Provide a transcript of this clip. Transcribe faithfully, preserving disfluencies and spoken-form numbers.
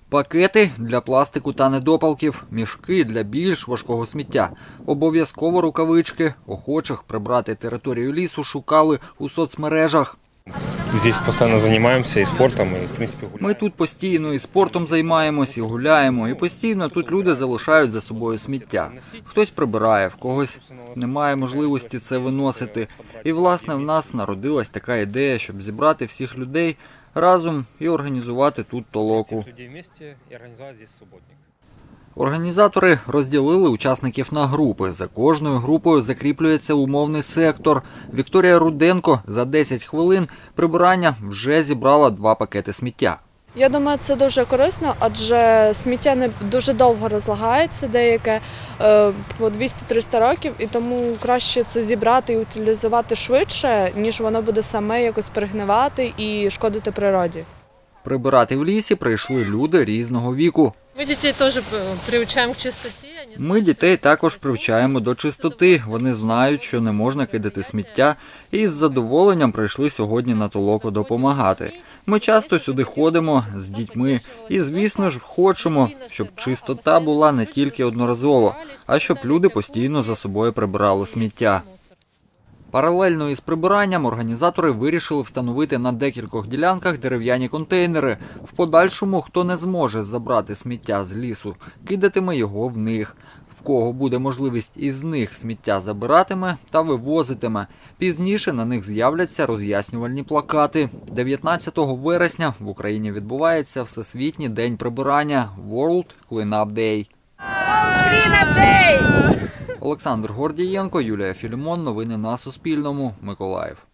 Пакети для пластику та недопалків, мішки для більш важкого сміття. Обов'язково рукавички. Охочих прибрати територію лісу шукали у соцмережах. Здесь постоянно займаємося і спортом, і в принципі гуляємо. Ми тут постійно і спортом займаємось, і гуляємо, і постійно тут люди залишають за собою сміття. Хтось прибирає, в когось немає можливості це виносити. І, власне, в нас народилась така ідея, щоб зібрати всіх людей разом і організувати тут толоку. Організатори розділили учасників на групи. За кожною групою закріплюється умовний сектор. Вікторія Руденко за десять хвилин прибирання вже зібрала два пакети сміття. Я думаю, це дуже корисно, адже сміття не дуже довго розлагається, деяке по двісті-триста років, і тому краще це зібрати і утилізувати швидше, ніж воно буде саме якось перегнивати і шкодити природі. Прибирати в лісі прийшли люди різного віку. Ми дітей теж привчаємо к чистоті. Ми дітей також привчаємо до чистоти. Вони знають, що не можна кидати сміття, і з задоволенням прийшли сьогодні на толоку допомагати. Ми часто сюди ходимо з дітьми і, звісно ж, хочемо, щоб чистота була не тільки одноразово, а щоб люди постійно за собою прибирали сміття. Паралельно із прибиранням організатори вирішили встановити на декількох ділянках дерев'яні контейнери. В подальшому, хто не зможе забрати сміття з лісу, кидатиме його в них. В кого буде можливість із них сміття забиратиме та вивозитиме. Пізніше на них з'являться роз'яснювальні плакати. дев'ятнадцятого вересня в Україні відбувається Всесвітній день прибирання – World Cleanup Day. Cleanup Day! Олександр Гордієнко, Юлія Філімон. Новини на Суспільному. Миколаїв.